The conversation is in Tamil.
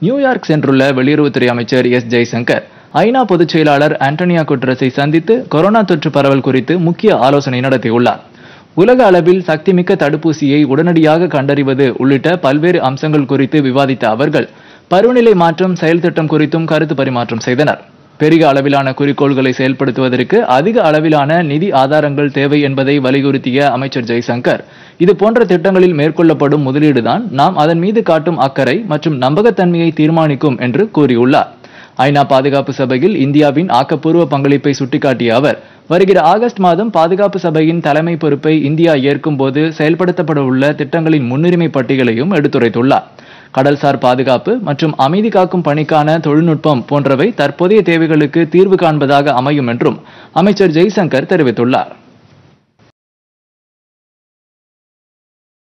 நியூயார்க் சென்றுள்ள வெளியுறவுத்துறை அமைச்சர் ஜெய்சங்கர் ஐநா பொதுச் செயலாளர் ஆண்டனியா குட்டரஸை சந்தித்து கொரோனா தொற்று பரவல் குறித்து முக்கிய ஆலோசனை நடத்தியுள்ளார். உலக அளவில் சக்திமிக்க தடுப்பூசியை உடனடியாக கண்டறிவது உள்ளிட்ட பல்வேறு அம்சங்கள் குறித்து விவாதித்த அவர்கள் பருவநிலை மாற்றம் செயல் திட்டம் குறித்தும் கருத்து பரிமாற்றம் செய்தனர். பெரிய அளவிலான குறிக்கோள்களை செயல்படுத்துவதற்கு அதிக அளவிலான நிதி ஆதாரங்கள் தேவை என்பதை வலியுறுத்திய அமைச்சர் ஜெய்சங்கர், இது போன்ற திட்டங்களில் மேற்கொள்ளப்படும் முதலீடுதான் நாம் அதன் மீது காட்டும் அக்கறை மற்றும் நம்பகத்தன்மையை தீர்மானிக்கும் என்று கூறியுள்ளார். ஐநா பாதுகாப்பு சபையில் இந்தியாவின் ஆக்கப்பூர்வ பங்களிப்பை சுட்டிக்காட்டிய அவர், வருகிற ஆகஸ்ட் மாதம் பாதுகாப்பு சபையின் தலைமை பொறுப்பை இந்தியா ஏற்கும் போது செயல்படுத்தப்பட உள்ள திட்டங்களின் முன்னுரிமை பட்டியலையும் எடுத்துரைத்துள்ளார். கடல்சார் பாதுகாப்பு மற்றும் அமைதி காக்கும் பணிக்கான தொழில்நுட்பம் போன்றவை தற்போதைய தேவைகளுக்கு தீர்வு காண்பதாக அமையும் என்றும் அமைச்சர் ஜெய்சங்கர் தெரிவித்துள்ளார்.